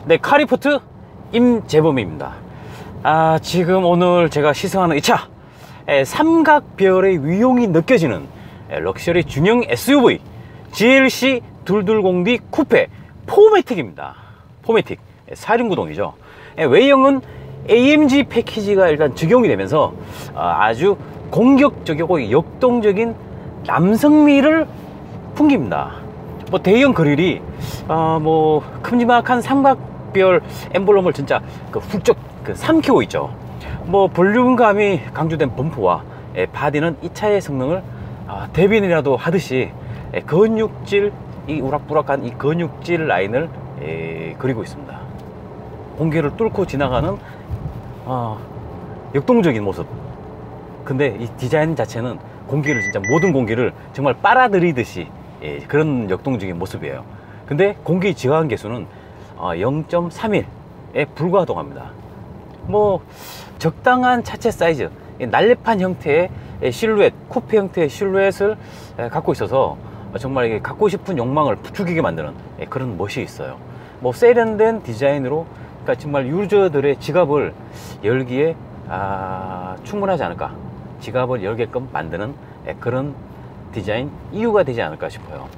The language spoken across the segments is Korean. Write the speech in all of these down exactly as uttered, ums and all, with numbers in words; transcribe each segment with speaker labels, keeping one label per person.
Speaker 1: 네, 카리포트 임재범입니다. 아, 지금 오늘 제가 시승하는 이 차, 에, 삼각별의 위용이 느껴지는 에, 럭셔리 중형 에스유브이 지엘씨 이백이십 쿠페 포매틱입니다. 포매틱 사 륜 구동이죠. 에, 외형은 에이엠지 패키지가 일단 적용이 되면서 어, 아주 공격적이고 역동적인 남성미를 풍깁니다. 뭐 대형 그릴이 어, 뭐 큼지막한 삼각별 엠블럼을 진짜 그 훌쩍 그 삼키고 있죠. 뭐 볼륨감이 강조된 범퍼와 에, 바디는 이 차의 성능을 아, 대변이라도 하듯이 에, 근육질, 이 우락부락한 이 근육질 라인을 에, 그리고 있습니다. 공기를 뚫고 지나가는 어, 역동적인 모습. 근데 이 디자인 자체는 공기를 진짜 모든 공기를 정말 빨아들이듯이 예, 그런 역동적인 모습이에요. 근데 공기 저항 계수는 어, 영 점 삼일에 불과하다고 뭐 적당한 차체 사이즈, 날렵한 형태의 실루엣, 쿠페 형태의 실루엣을 갖고 있어서 정말 이게 갖고 싶은 욕망을 부추기게 만드는 그런 멋이 있어요. 뭐 세련된 디자인으로 그러니까 정말 유저들의 지갑을 열기에 아, 충분하지 않을까, 지갑을 열게끔 만드는 그런 디자인 이유가 되지 않을까 싶어요.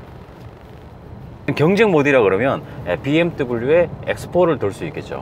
Speaker 1: 경쟁 모드라 그러면 비엠더블유의 엑스포를 돌 수 있겠죠.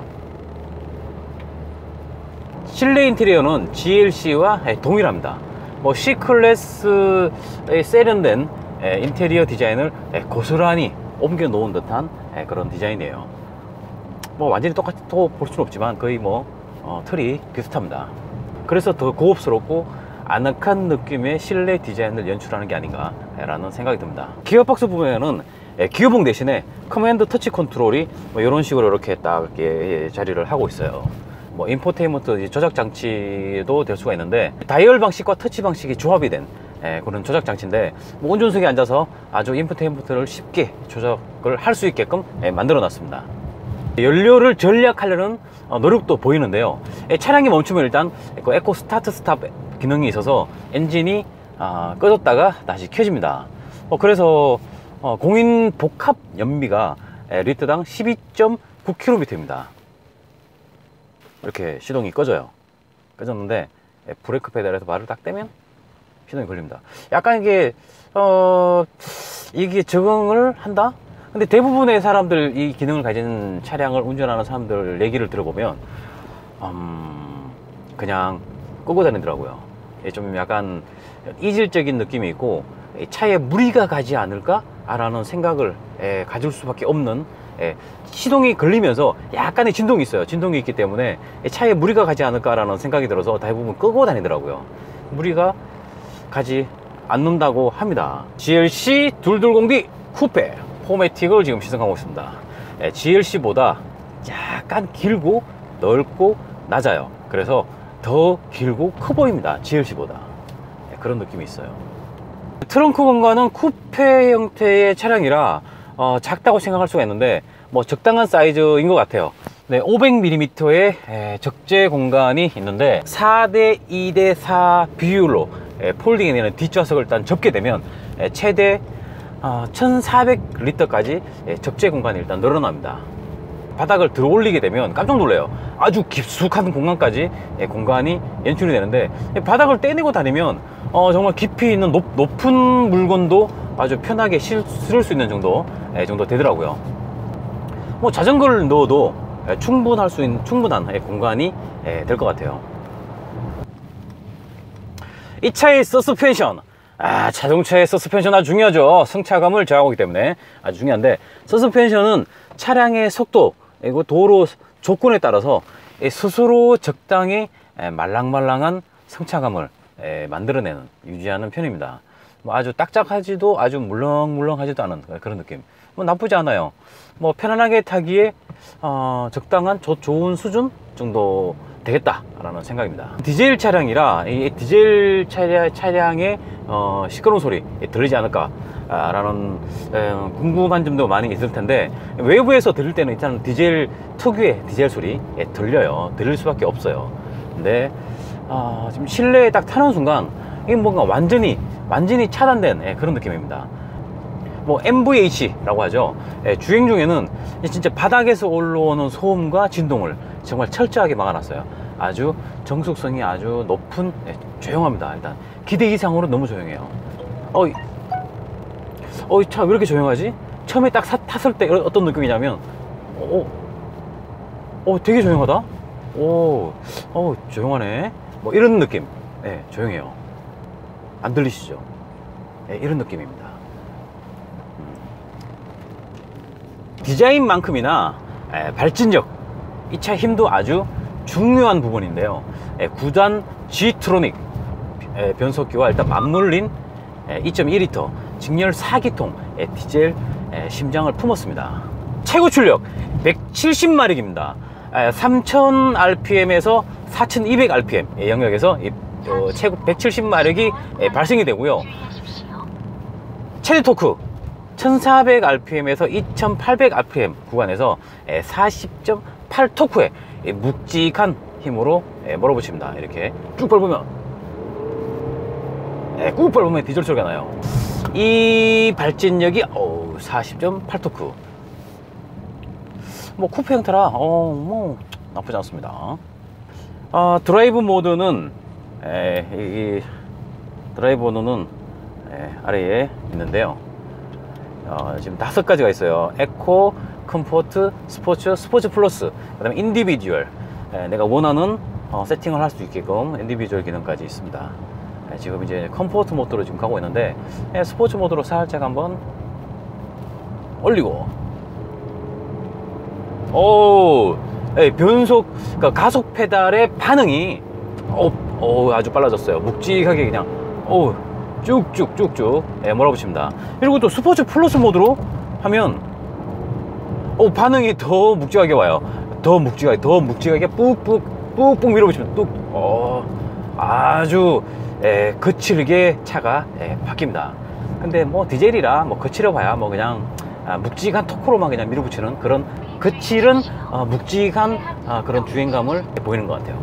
Speaker 1: 실내 인테리어는 지엘씨와 동일합니다. 뭐 C클래스의 세련된 인테리어 디자인을 고스란히 옮겨 놓은 듯한 그런 디자인이에요. 뭐 완전히 똑같다고 볼 수는 없지만 거의 뭐 어, 틀이 비슷합니다. 그래서 더 고급스럽고 아늑한 느낌의 실내 디자인을 연출하는 게 아닌가 라는 생각이 듭니다. 기어박스 부분에는 기어봉 대신에 커맨드 터치 컨트롤이 뭐 이런 식으로 이렇게 딱 이렇게 자리를 하고 있어요. 뭐 인포테인먼트 조작 장치도 될 수가 있는데 다이얼 방식과 터치 방식이 조합이 된 예, 그런 조작 장치인데 뭐 운전석에 앉아서 아주 인포테인먼트를 쉽게 조작을 할 수 있게끔 예, 만들어 놨습니다. 연료를 절약하려는 어, 노력도 보이는데요. 예, 차량이 멈추면 일단 그 에코 스타트 스탑 기능이 있어서 엔진이 어, 꺼졌다가 다시 켜집니다. 어, 그래서 어, 공인 복합 연비가 예, 리터당 십이 점 구 킬로미터입니다. 이렇게 시동이 꺼져요. 꺼졌는데 예, 브레이크 페달에서 발을 딱 떼면 시동이 걸립니다. 약간 이게 어 이게 적응을 한다? 근데 대부분의 사람들, 이 기능을 가진 차량을 운전하는 사람들 얘기를 들어보면 음, 그냥 끄고 다니더라고요. 예, 좀 약간 이질적인 느낌이 있고 차에 무리가 가지 않을까? 라는 생각을 예, 가질 수밖에 없는, 예, 시동이 걸리면서 약간의 진동이 있어요. 진동이 있기 때문에 차에 무리가 가지 않을까라는 생각이 들어서 대부분 끄고 다니더라고요. 무리가 가지 않는다고 합니다. 지엘씨 이백이십 쿠페 포매틱을 지금 시승하고 있습니다. 예, 지엘씨보다 약간 길고 넓고 낮아요. 그래서 더 길고 커 보입니다. 지엘씨보다. 예, 그런 느낌이 있어요. 트렁크 공간은 쿠페 형태의 차량이라 어, 작다고 생각할 수가 있는데 뭐 적당한 사이즈인 것 같아요. 네, 오백 밀리미터의 에, 적재 공간이 있는데 사 대 이 대 사 비율로 에, 폴딩이 되는 뒷좌석을 일단 접게 되면 에, 최대 어, 천사백 리터까지 에, 적재 공간이 일단 늘어납니다. 바닥을 들어 올리게 되면 깜짝 놀래요. 아주 깊숙한 공간까지 에, 공간이 연출이 되는데 에, 바닥을 떼내고 다니면 어, 정말 깊이 있는 높, 높은 물건도 아주 편하게 실을 수 있는 정도 에, 정도 되더라고요. 뭐 자전거를 넣어도 에, 충분할 수 있는 충분한 에, 공간이 될 것 같아요. 이 차의 서스펜션, 아, 자동차의 서스펜션 아주 중요하죠. 승차감을 제어하기 때문에 아주 중요한데, 서스펜션은 차량의 속도 그리고 도로 조건에 따라서 스스로 적당히 말랑말랑한 승차감을 만들어내는, 유지하는 편입니다. 뭐 아주 딱딱하지도 아주 물렁물렁하지도 않은 그런 느낌. 뭐 나쁘지 않아요. 뭐 편안하게 타기에 어, 적당한 조, 좋은 수준 정도 되겠다라는 생각입니다. 디젤 차량이라 이 디젤 차량, 차량의 어, 시끄러운 소리 들리지 않을까 라는 에, 궁금한 점도 많이 있을 텐데, 외부에서 들을 때는 일단 디젤 특유의 디젤 소리 예, 들려요. 들릴 수밖에 없어요. 근데 어, 지금 실내에 딱 타는 순간 이게 뭔가 완전히 완전히 차단된 예, 그런 느낌입니다. 뭐 엠브이에이치라고 하죠. 예, 주행 중에는 진짜 바닥에서 올라오는 소음과 진동을 정말 철저하게 막아놨어요. 아주 정숙성이 아주 높은, 예, 조용합니다. 일단 기대 이상으로 너무 조용해요. 어, 어, 차 왜 이렇게 조용하지? 처음에 딱 사, 탔을 때 어떤 느낌이냐면, 어, 어, 되게 조용하다. 오, 어, 조용하네. 뭐 이런 느낌. 예, 조용해요. 안 들리시죠? 예, 이런 느낌입니다. 음. 디자인만큼이나 예, 발진력, 이 차 힘도 아주 중요한 부분인데요. 예, 구 단 G트로닉 예, 변속기와 일단 맞물린 예, 이 점 일 리터 직렬 사 기통 예, 디젤 예, 심장을 품었습니다. 최고 출력 백칠십 마력입니다. 예, 삼천 알피엠에서 사천이백 알피엠 예, 영역에서 이, 어, 최고 백칠십 마력이 예, 발생이 되고요. 최대 토크 천사백 알피엠에서 이천팔백 알피엠 구간에서 예, 사십 점 팔 토크의 예, 묵직한 힘으로 예, 몰아붙입니다. 이렇게 쭉 밟으면 예, 꾹 밟으면 디젤 소리가 나요. 이 발진력이 어우, 사십 점 팔 토크. 뭐 쿠페 형태라 어, 뭐 나쁘지 않습니다. 어, 드라이브 모드는 에, 이, 이 드라이브 모드는 에, 아래에 있는데요. 어, 지금 다섯 가지가 있어요. 에코, 컴포트, 스포츠, 스포츠 플러스, 그 다음에 인디비주얼. 에, 내가 원하는 어, 세팅을 할 수 있게끔 인디비주얼 기능까지 있습니다. 에, 지금 이제 컴포트 모드로 지금 가고 있는데 에, 스포츠 모드로 살짝 한번 올리고, 오, 에, 변속, 그러니까 가속 페달의 반응이 오, 오, 아주 빨라졌어요. 묵직하게 그냥 오, 쭉쭉쭉쭉 예, 몰아붙입니다. 그리고 또 스포츠 플러스 모드로 하면 오, 반응이 더 묵직하게 와요. 더 묵직하게 더 묵직하게 뿍뿍 뿍뿍 밀어붙이면 뚝, 어, 아주 예, 거칠게 차가 예, 바뀝니다. 근데 뭐 디젤이라 뭐 거칠어 봐야 뭐 그냥 아, 묵직한 토크로만 그냥 밀어붙이는 그런 거칠은 어, 묵직한 아, 그런 주행감을 보이는 것 같아요.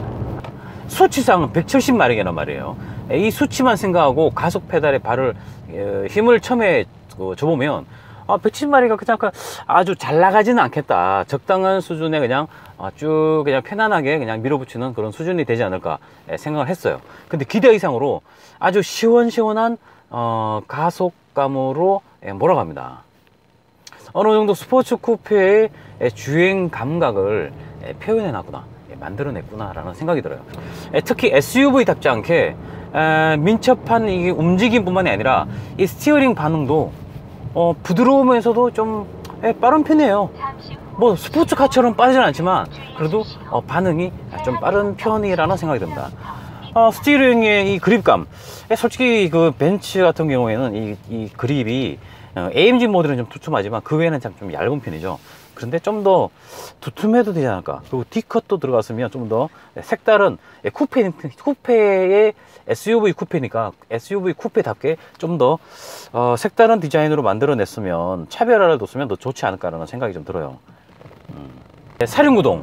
Speaker 1: 수치상은 백칠십 마력이란 말이에요. 이 수치만 생각하고 가속 페달에 발을 에, 힘을 처음에 그, 줘보면 아, 백칠십 마력이 그냥 아주 잘 나가지는 않겠다. 적당한 수준에 그냥 아, 쭉 그냥 편안하게 그냥 밀어붙이는 그런 수준이 되지 않을까 에, 생각을 했어요. 근데 기대 이상으로 아주 시원시원한 어, 가속감으로 에, 몰아갑니다. 어느 정도 스포츠 쿠페의 주행 감각을 에, 표현해 놨구나, 만들어냈구나 라는 생각이 들어요. 특히 에스유브이답지 않게 에, 민첩한 이 움직임 뿐만이 아니라 이 스티어링 반응도 어, 부드러우면서도 좀 에, 빠른 편이에요. 뭐 스포츠카처럼 빠르진 않지만 그래도 어, 반응이 좀 빠른 편이라는 생각이 듭니다. 어, 스티어링의 이 그립감, 에, 솔직히 그 벤츠 같은 경우에는 이, 이 그립이 어, 에이엠지 모델은 좀 두툼하지만 그 외에는 참 좀 얇은 편이죠. 그런데 좀 더 두툼해도 되지 않을까. 그리고 D컷도 들어갔으면 좀 더 색다른 쿠페, 쿠페의 에스유브이 쿠페니까 에스유브이 쿠페답게 좀 더 어, 색다른 디자인으로 만들어냈으면, 차별화를 뒀으면 더 좋지 않을까라는 생각이 좀 들어요. 음. 사륜구동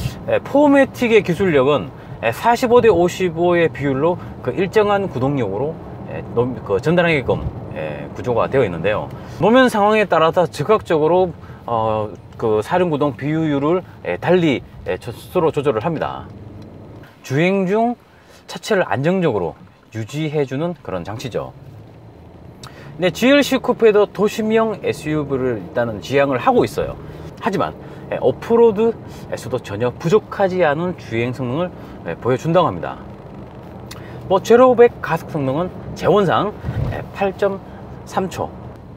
Speaker 1: 포매틱의 기술력은 사십오 대 오십오의 비율로 그 일정한 구동력으로 그 전달하게끔 구조가 되어 있는데요. 노면 상황에 따라서 즉각적으로 어, 그 사륜구동 비율을 달리 스스로 조절을 합니다. 주행 중 차체를 안정적으로 유지해주는 그런 장치죠. 근데 지엘씨 쿠페도 도심형 에스유브이를 일단은 지향을 하고 있어요. 하지만 오프로드에서도 전혀 부족하지 않은 주행 성능을 보여준다고 합니다. 뭐 제로백 가속 성능은 재원상 팔 점 삼 초.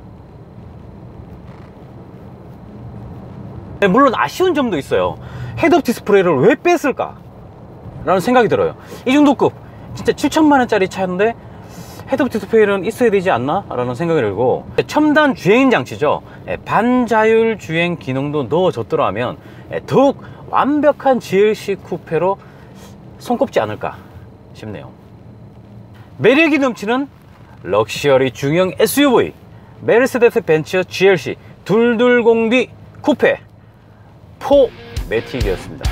Speaker 1: 물론 아쉬운 점도 있어요. 헤드업 디스플레이를 왜 뺐을까 라는 생각이 들어요. 이 정도급 진짜 칠천만 원짜리 차인데 헤드업 디스플레이는 있어야 되지 않나 라는 생각이 들고, 첨단 주행 장치죠. 반자율 주행 기능도 넣어줬더라 하면 더욱 완벽한 지엘씨 쿠페로 손꼽지 않을까 싶네요. 매력이 넘치는 럭셔리 중형 에스유브이 메르세데스 벤츠 지엘씨 이백이십 디 쿠페 포매틱이었습니다.